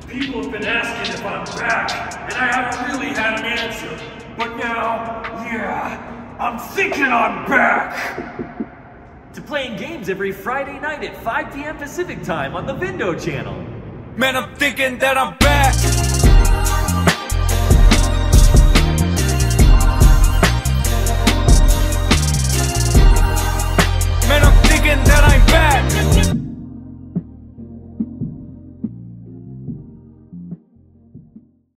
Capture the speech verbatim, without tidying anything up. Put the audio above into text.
People have been asking if I'm back, and I haven't really had an answer. But now, yeah, I'm thinking I'm back! To playing games every Friday night at five p m Pacific time on the Vindo channel. Man, I'm thinking that I'm back.